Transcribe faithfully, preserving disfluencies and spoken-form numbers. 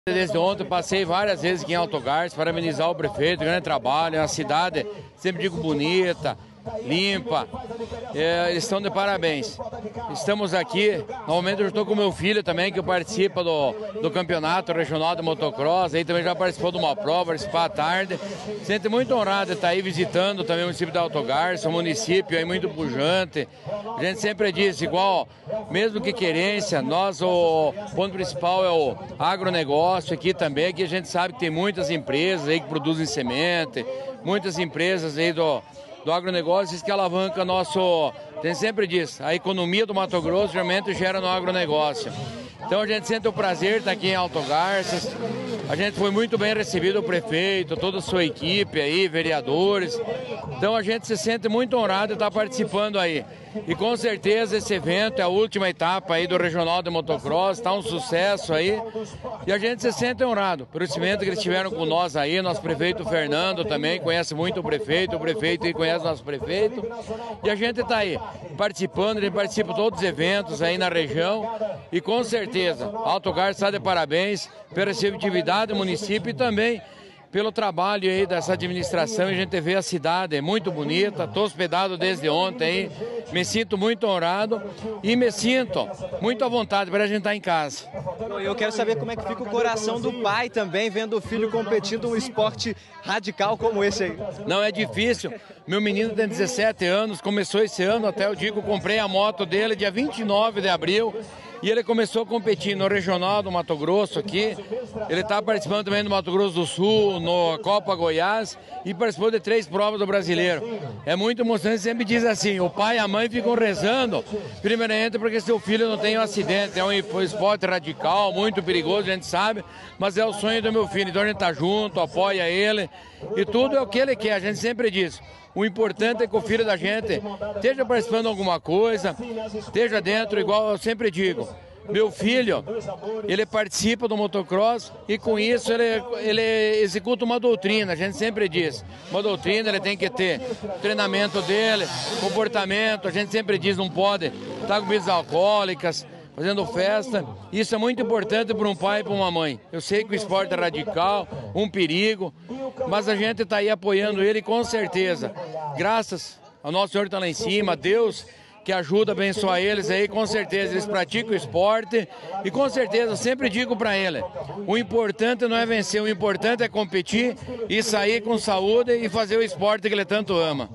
Desde ontem passei várias vezes aqui em Autogás, parabenizar o prefeito, grande trabalho, é uma cidade, sempre digo, bonita, limpa, é, eles estão de parabéns. Estamos aqui, no momento eu estou com meu filho também, que participa do, do campeonato regional de motocross, aí também já participou de uma prova, participar à tarde. Sente muito honrado de estar aí visitando também o município de Autogás, um município aí muito pujante. A gente sempre diz, igual, mesmo que querência, nós, o ponto principal é o agronegócio aqui também, que a gente sabe que tem muitas empresas aí que produzem semente, muitas empresas aí do, do agronegócio que alavanca nosso, a gente sempre diz, a economia do Mato Grosso geralmente gera no agronegócio. Então a gente sente o prazer de estar aqui em Autogarças. A gente foi muito bem recebido, o prefeito, toda a sua equipe aí, vereadores. Então a gente se sente muito honrado de estar participando aí. E com certeza esse evento é a última etapa aí do Regional de Motocross, está um sucesso aí. E a gente se sente honrado por esse evento que eles tiveram com nós aí, nosso prefeito Fernando também conhece muito o prefeito, o prefeito aí conhece o nosso prefeito. E a gente está aí participando, a gente participa de todos os eventos aí na região. E com certeza, Autogás está de parabéns pela receptividade do município e também pelo trabalho aí dessa administração. A gente vê a cidade, é muito bonita, estou hospedado desde ontem aí, me sinto muito honrado e me sinto muito à vontade para a gente estar em casa. Eu quero saber como é que fica o coração do pai também, vendo o filho competindo um esporte radical como esse aí. Não, é difícil, meu menino tem dezessete anos, começou esse ano, até eu digo, comprei a moto dele dia vinte e nove de abril, e ele começou a competir no Regional do Mato Grosso aqui. Ele está participando também do Mato Grosso do Sul, no Copa Goiás, e participou de três provas do Brasileiro. É muito emocionante, sempre diz assim, o pai e a mãe ficam rezando, primeiramente porque seu filho não tem um acidente, é um esporte radical, muito perigoso, a gente sabe, mas é o sonho do meu filho, então a gente está junto, apoia ele, e tudo é o que ele quer, a gente sempre diz. O importante é que o filho da gente esteja participando de alguma coisa, esteja dentro, igual eu sempre digo. Meu filho, ele participa do motocross e com isso ele, ele executa uma doutrina, a gente sempre diz. Uma doutrina, ele tem que ter treinamento dele, comportamento, a gente sempre diz, não pode estar com bebidas alcoólicas, fazendo festa. Isso é muito importante para um pai e para uma mãe. Eu sei que o esporte é radical, um perigo, mas a gente está aí apoiando ele com certeza. Graças ao nosso Senhor que está lá em cima, a Deus que ajuda a abençoar eles aí, com certeza eles praticam o esporte e com certeza eu sempre digo para ele, o importante não é vencer, o importante é competir e sair com saúde e fazer o esporte que ele tanto ama.